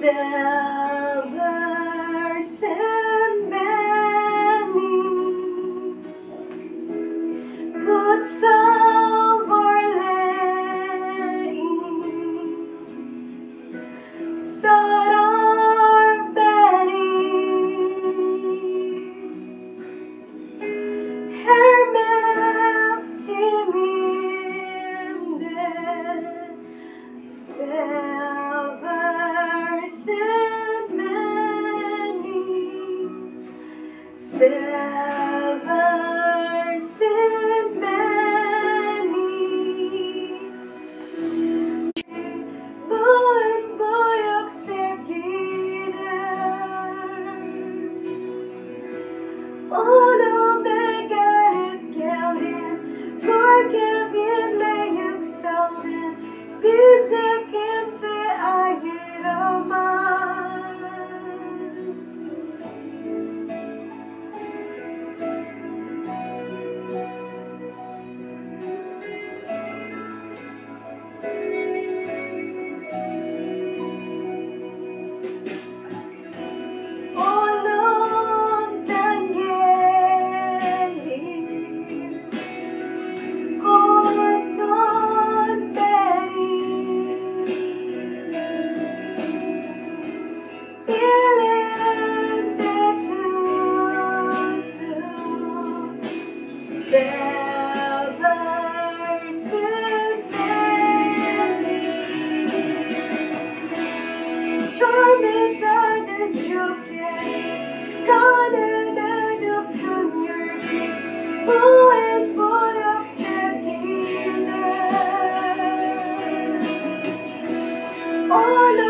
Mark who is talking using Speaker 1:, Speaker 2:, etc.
Speaker 1: Seversin beni, kutsal varlığın, sarar beni, her mevsimimde. Seversin beni, seversin beni. Büyük büyük sevgidir. Ölüme galip, geldin. Görkeminle yükseldin. Bizi kimse ayıramaz. Önümden gelip korursun beni. Elinde tutup seversin beni. Çarmıhta çökerim, Kanını döktüğün yerde, büyük büyük sevgidir.